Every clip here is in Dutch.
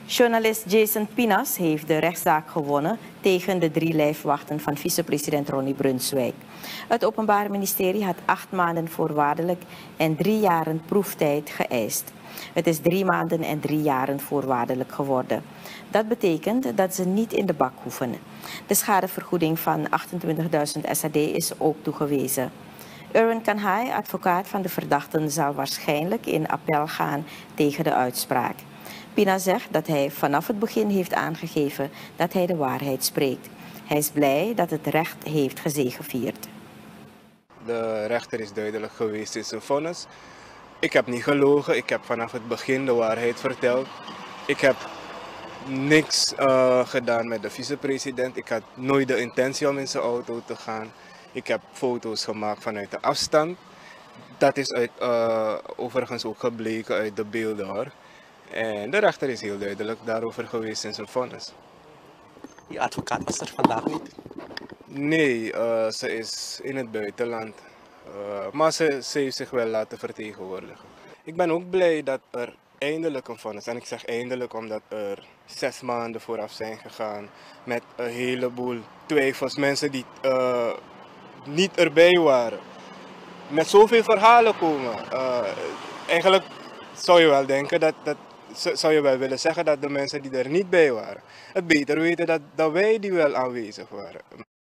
Journalist Jason Pinas heeft de rechtszaak gewonnen tegen de 3 lijfwachten van vicepresident Ronnie Brunswijk. Het Openbaar Ministerie had 8 maanden voorwaardelijk en 3 jaren proeftijd geëist. Het is 3 maanden en 3 jaren voorwaardelijk geworden. Dat betekent dat ze niet in de bak hoeven. De schadevergoeding van 28.000 SAD is ook toegewezen. Erwin Kanhai, advocaat van de verdachten, zal waarschijnlijk in appel gaan tegen de uitspraak. Pina zegt dat hij vanaf het begin heeft aangegeven dat hij de waarheid spreekt. Hij is blij dat het recht heeft gezegevierd. De rechter is duidelijk geweest in zijn vonnis. Ik heb niet gelogen, ik heb vanaf het begin de waarheid verteld. Ik heb niks gedaan met de vicepresident. Ik had nooit de intentie om in zijn auto te gaan. Ik heb foto's gemaakt vanuit de afstand. Dat is overigens ook gebleken uit de beelden hoor. En de rechter is heel duidelijk daarover geweest in zijn vonnis. Je advocaat was er vandaag niet? Nee, ze is in het buitenland. Maar ze heeft zich wel laten vertegenwoordigen. Ik ben ook blij dat er eindelijk een vonnis, en ik zeg eindelijk omdat er 6 maanden vooraf zijn gegaan met een heleboel twijfels, mensen die niet erbij waren. Met zoveel verhalen komen. Eigenlijk zou je wel denken zou je wel willen zeggen dat de mensen die er niet bij waren, het beter weten dat wij die wel aanwezig waren.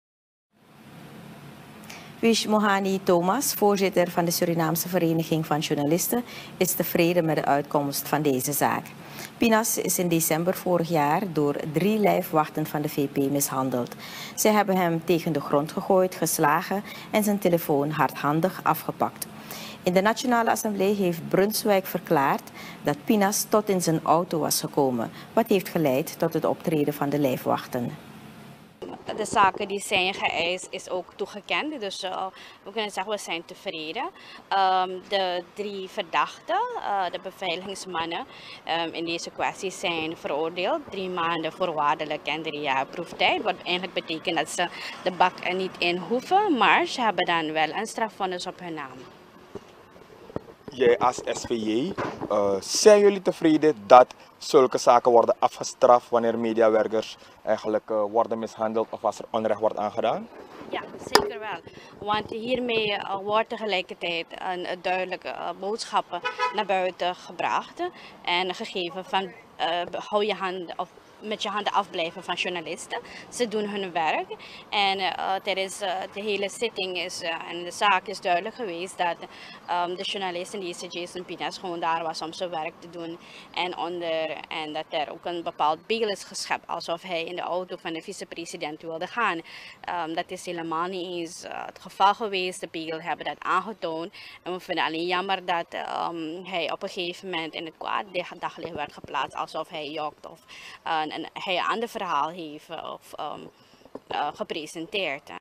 Wish Mohani Thomas, voorzitter van de Surinaamse Vereniging van Journalisten, is tevreden met de uitkomst van deze zaak. Pinas is in december vorig jaar door 3 lijfwachten van de VP mishandeld. Zij hebben hem tegen de grond gegooid, geslagen en zijn telefoon hardhandig afgepakt. In de Nationale Assemblée heeft Brunswijk verklaard dat Pinas tot in zijn auto was gekomen, wat heeft geleid tot het optreden van de lijfwachten. De zaken die zijn geëist is ook toegekend, dus we kunnen zeggen we zijn tevreden. De 3 verdachten, de beveiligingsmannen in deze kwestie zijn veroordeeld. 3 maanden voorwaardelijk en 3 jaar proeftijd, wat eigenlijk betekent dat ze de bak er niet in hoeven, maar ze hebben dan wel een strafvonnis op hun naam. Jij als SVJ, zijn jullie tevreden dat zulke zaken worden afgestraft wanneer mediawerkers eigenlijk worden mishandeld of als er onrecht wordt aangedaan? Ja, zeker wel. Want hiermee wordt tegelijkertijd een duidelijke boodschap naar buiten gebracht en gegeven van hou je handen of met je handen afblijven van journalisten. Ze doen hun werk en tijdens de hele zitting en de zaak is duidelijk geweest dat de journalist in deze Jason Pinas gewoon daar was om zijn werk te doen en dat er ook een bepaald beeld is geschept alsof hij in de auto van de vicepresident wilde gaan. Dat is helemaal niet eens het geval geweest. De beelden hebben dat aangetoond en we vinden alleen jammer dat hij op een gegeven moment in het kwaad daglicht werd geplaatst alsof hij jokt of hij een ander verhaal heeft gepresenteerd.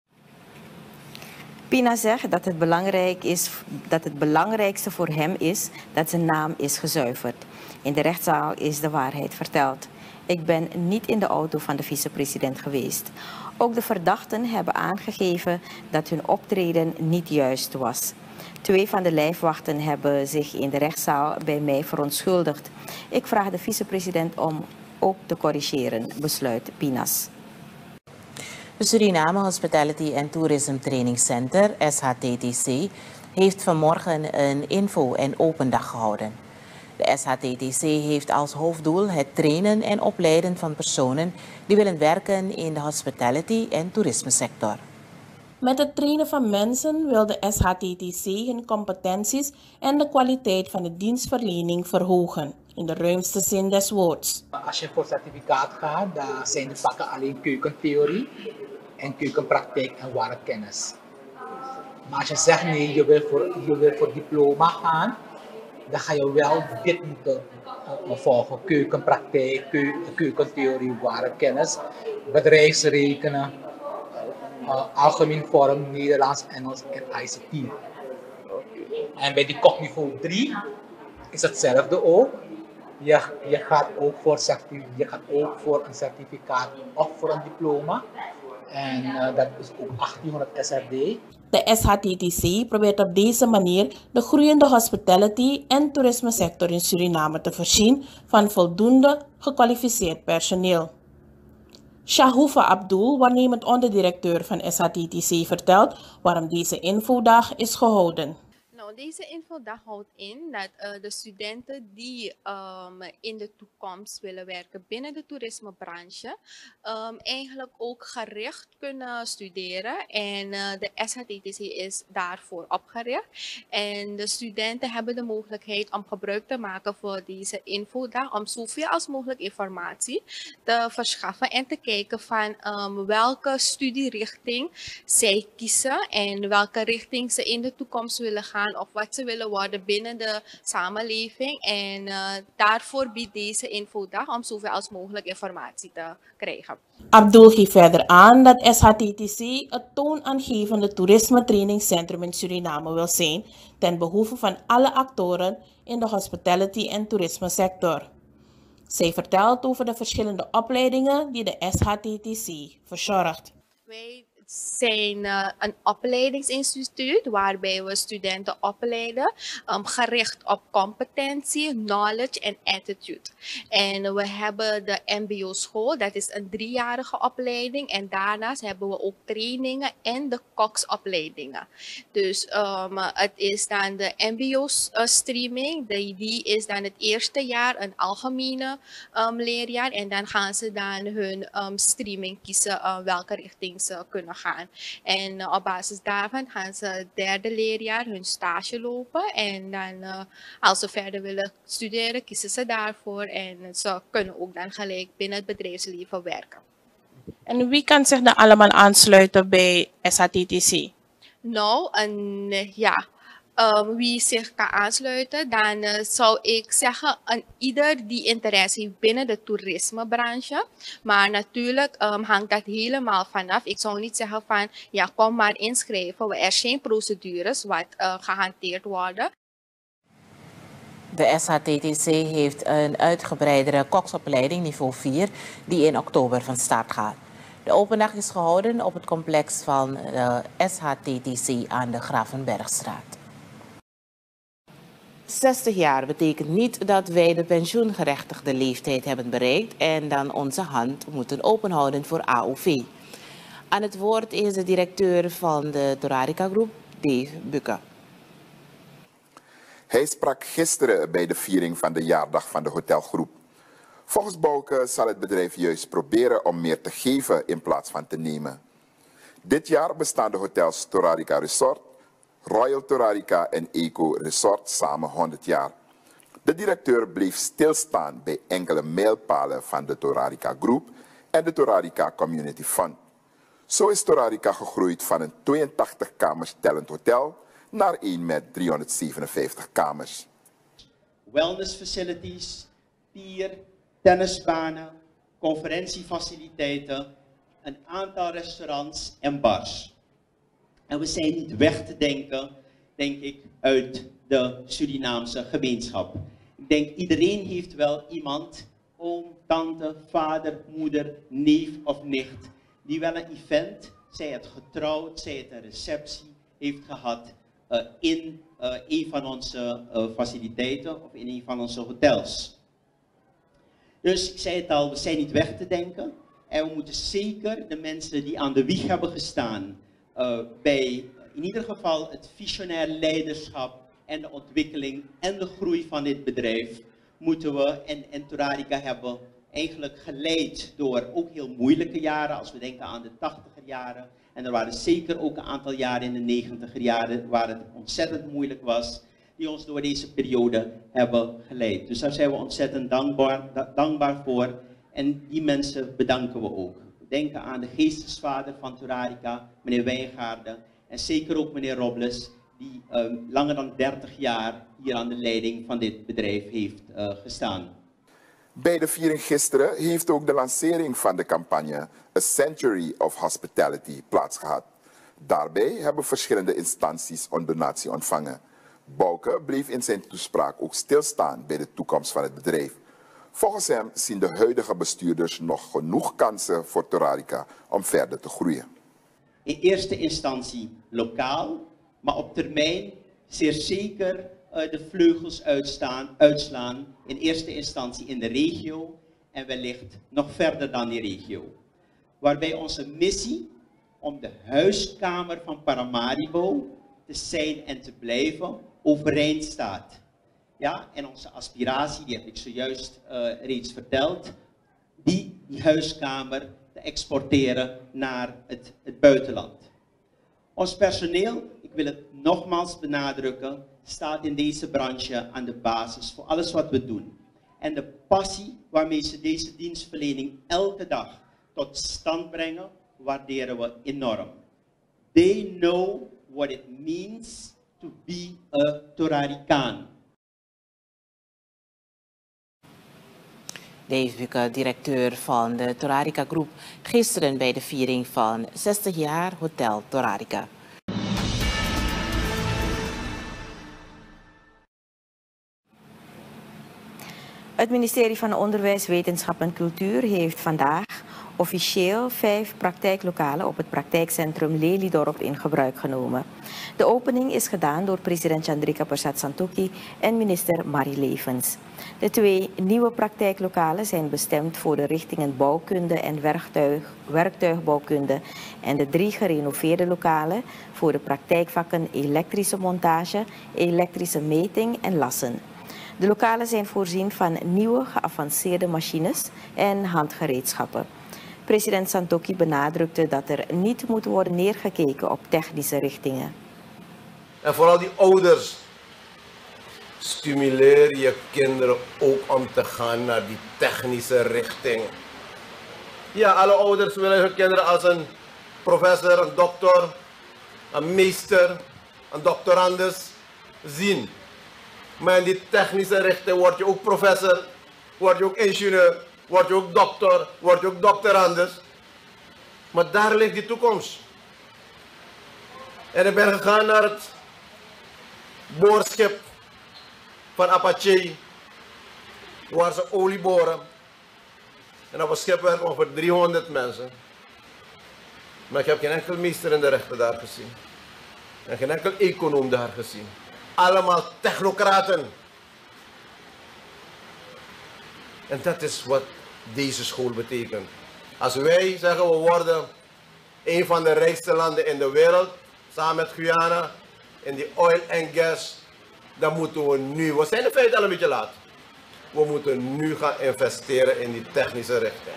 Pina zegt dat het belangrijkste voor hem is dat zijn naam is gezuiverd. In de rechtszaal is de waarheid verteld. Ik ben niet in de auto van de vicepresident geweest. Ook de verdachten hebben aangegeven dat hun optreden niet juist was. 2 van de lijfwachten hebben zich in de rechtszaal bij mij verontschuldigd. Ik vraag de vicepresident om ook te corrigeren, besluit Pinas. Het Suriname Hospitality and Tourism Training Center, SHTTC, heeft vanmorgen een info- en open dag gehouden. De SHTTC heeft als hoofddoel het trainen en opleiden van personen die willen werken in de hospitality- en toerismesector. Met het trainen van mensen wil de SHTTC hun competenties en de kwaliteit van de dienstverlening verhogen, in de ruimste zin des woords. Als je voor certificaat gaat, dan zijn de vakken alleen keukentheorie en keukenpraktijk en werkkennis. Maar als je zegt nee, je wil voor diploma gaan, dan ga je wel dit moeten volgen. Keukenpraktijk, keukentheorie, werkkennis, bedrijfsrekenen, algemeen vorm, Nederlands, Engels en ICT. En bij die kopniveau 3 is hetzelfde ook. Je gaat ook voor een certificaat of voor een diploma. En dat is ook 1800 SRD. De SHTTC probeert op deze manier de groeiende hospitality- en toerismesector in Suriname te voorzien van voldoende gekwalificeerd personeel. Shahoufa Abdul, waarnemend onderdirecteur van SHTTC, vertelt waarom deze infodag is gehouden. Nou, deze infodag houdt in dat de studenten die in de toekomst willen werken binnen de toerismebranche eigenlijk ook gericht kunnen studeren. En de SHTTC is daarvoor opgericht. En de studenten hebben de mogelijkheid om gebruik te maken van deze infodag om zoveel als mogelijk informatie te verschaffen en te kijken van welke studierichting zij kiezen en welke richting ze in de toekomst willen gaan of wat ze willen worden binnen de samenleving. En daarvoor biedt deze infodag om zoveel als mogelijk informatie te krijgen. Abdul geeft verder aan dat SHTTC het toonaangevende toerisme-trainingscentrum in Suriname wil zijn ten behoeve van alle actoren in de hospitality- en toerismesector. Zij vertelt over de verschillende opleidingen die de SHTTC verzorgt. Wij zijn een opleidingsinstituut waarbij we studenten opleiden gericht op competentie, knowledge en attitude. En we hebben de MBO-school, dat is een 3-jarige opleiding. En daarnaast hebben we ook trainingen en de koksopleidingen. Dus het is dan de MBO-streaming, die is dan het eerste jaar een algemene leerjaar. En dan gaan ze dan hun streaming kiezen welke richting ze kunnen gaan. En op basis daarvan gaan ze het 3e leerjaar hun stage lopen. En dan als ze verder willen studeren, kiezen ze daarvoor. En ze kunnen ook dan gelijk binnen het bedrijfsleven werken. En wie kan zich dan allemaal aansluiten bij SHTTC? Nou, wie zich kan aansluiten, dan zou ik zeggen aan ieder die interesse heeft binnen de toerismebranche. Maar natuurlijk hangt dat helemaal vanaf. Ik zou niet zeggen van ja, kom maar inschrijven. Er zijn procedures wat gehanteerd worden. De SHTTC heeft een uitgebreidere koksopleiding niveau 4 die in oktober van start gaat. De open dag is gehouden op het complex van de SHTTC aan de Gravenbergstraat. 60 jaar betekent niet dat wij de pensioengerechtigde leeftijd hebben bereikt en dan onze hand moeten openhouden voor AOV. Aan het woord is de directeur van de Torarica Groep, Dave Bukke. Hij sprak gisteren bij de viering van de jaardag van de hotelgroep. Volgens Bouke zal het bedrijf juist proberen om meer te geven in plaats van te nemen. Dit jaar bestaan de hotels Torarica Resort, Royal Torarica en Eco Resort samen 100 jaar. De directeur bleef stilstaan bij enkele mijlpalen van de Torarica Groep en de Torarica Community Fund. Zo is Torarica gegroeid van een 82 kamers tellend hotel naar één met 357 kamers. Wellness facilities, pier, tennisbanen, conferentiefaciliteiten, een aantal restaurants en bars. En we zijn niet weg te denken, denk ik, uit de Surinaamse gemeenschap. Ik denk iedereen heeft wel iemand, oom, tante, vader, moeder, neef of nicht, die wel een event, zij het getrouwd, zij het een receptie heeft gehad in een van onze faciliteiten of in een van onze hotels. Dus ik zei het al, we zijn niet weg te denken en we moeten zeker de mensen die aan de wieg hebben gestaan bij in ieder geval het visionair leiderschap en de ontwikkeling en de groei van dit bedrijf moeten we en Torarica hebben eigenlijk geleid door ook heel moeilijke jaren, als we denken aan de 80er jaren. En er waren zeker ook een aantal jaren in de 90er jaren waar het ontzettend moeilijk was, die ons door deze periode hebben geleid. Dus daar zijn we ontzettend dankbaar voor en die mensen bedanken we ook. We denken aan de geestesvader van Torarica, meneer Wijngaarden, en zeker ook meneer Robles, die langer dan 30 jaar hier aan de leiding van dit bedrijf heeft gestaan. Bij de viering gisteren heeft ook de lancering van de campagne A Century of Hospitality plaatsgehad. Daarbij hebben verschillende instanties een donatie ontvangen. Bouke bleef in zijn toespraak ook stilstaan bij de toekomst van het bedrijf. Volgens hem zien de huidige bestuurders nog genoeg kansen voor Torarica om verder te groeien. In eerste instantie lokaal, maar op termijn zeer zeker de vleugels uitslaan. In eerste instantie in de regio en wellicht nog verder dan die regio. Waarbij onze missie om de huiskamer van Paramaribo te zijn en te blijven overeind staat. Ja, en onze aspiratie, die heb ik zojuist reeds verteld, die huiskamer te exporteren naar het buitenland. Ons personeel, ik wil het nogmaals benadrukken, staat in deze branche aan de basis voor alles wat we doen. En de passie waarmee ze deze dienstverlening elke dag tot stand brengen, waarderen we enorm. They know what it means to be a Toraricaan. Dave Bukke, directeur van de Torarica Groep, gisteren bij de viering van 60 jaar Hotel Torarica. Het ministerie van Onderwijs, Wetenschap en Cultuur heeft vandaag officieel 5 praktijklokalen op het praktijkcentrum Lelydorp in gebruik genomen. De opening is gedaan door president Chandrika Persat Santokhi en minister Marie Levens. De 2 nieuwe praktijklokalen zijn bestemd voor de richtingen bouwkunde en werktuigbouwkunde en de 3 gerenoveerde lokalen voor de praktijkvakken elektrische montage, elektrische meting en lassen. De lokalen zijn voorzien van nieuwe geavanceerde machines en handgereedschappen. President Santokhi benadrukte dat er niet moet worden neergekeken op technische richtingen. En vooral die ouders, stimuleer je kinderen ook om te gaan naar die technische richting. Ja, alle ouders willen hun kinderen als een professor, een dokter, een meester, een doctorandus zien. Maar in die technische richting word je ook professor, word je ook ingenieur, word je ook dokter, word je ook doctorandus. Maar daar ligt die toekomst. En ik ben gegaan naar het boorschip van Apache, waar ze olie boren. En op een schip werken ongeveer 300 mensen. Maar ik heb geen enkel meester in de rechten daar gezien. En geen enkel econoom daar gezien. Allemaal technocraten. En dat is wat deze school betekent. Als wij zeggen we worden een van de rijkste landen in de wereld, samen met Guyana, in die oil en gas, dan moeten we nu, we zijn in feite al een beetje laat, we moeten nu gaan investeren in die technische richting.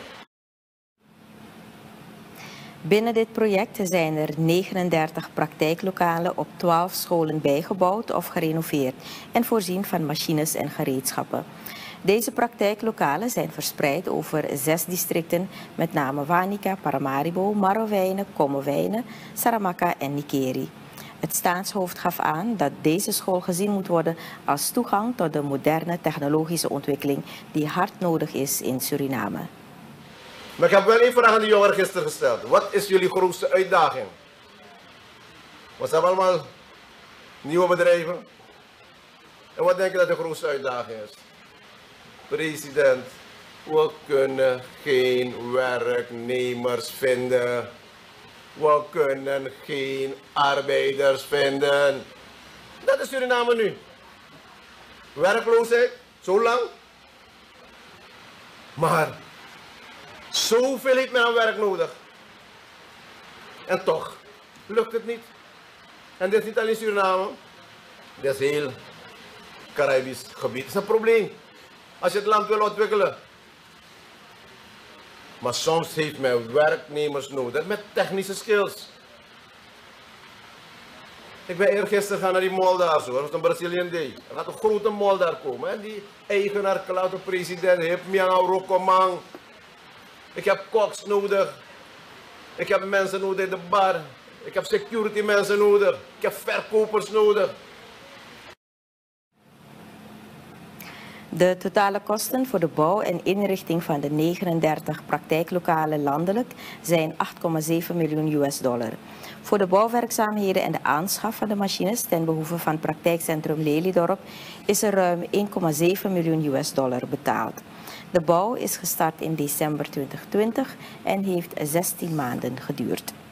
Binnen dit project zijn er 39 praktijklokalen op 12 scholen bijgebouwd of gerenoveerd en voorzien van machines en gereedschappen. Deze praktijklokalen zijn verspreid over 6 districten, met name Wanica, Paramaribo, Marowijne, Kommerwijne, Saramacca en Nikeri. Het staatshoofd gaf aan dat deze school gezien moet worden als toegang tot de moderne technologische ontwikkeling die hard nodig is in Suriname. Maar ik heb wel één vraag aan de jongeren gisteren gesteld. Wat is jullie grootste uitdaging? Want ze hebben allemaal nieuwe bedrijven. En wat denk je dat de grootste uitdaging is? President, we kunnen geen werknemers vinden. We kunnen geen arbeiders vinden. Dat is Suriname nu. Werkloosheid, zo lang. Maar zoveel heeft men aan werk nodig. En toch lukt het niet. En dit is niet alleen Suriname. Dit is heel Caribisch gebied. Dat is een probleem. Als je het land wil ontwikkelen. Maar soms heeft men werknemers nodig met technische skills. Ik ben eergisteren gaan naar die mall daar zo. Dat was een Brazilian Day. Er gaat een grote mall daar komen. En die eigenaar, de president, heeft Miang Rokomang. Ik heb koks nodig. Ik heb mensen nodig in de bar. Ik heb security mensen nodig. Ik heb verkopers nodig. De totale kosten voor de bouw en inrichting van de 39 praktijklokalen landelijk zijn $8,7 miljoen. Voor de bouwwerkzaamheden en de aanschaf van de machines ten behoeve van praktijkcentrum Lelydorp is er ruim $1,7 miljoen betaald. De bouw is gestart in december 2020 en heeft 16 maanden geduurd.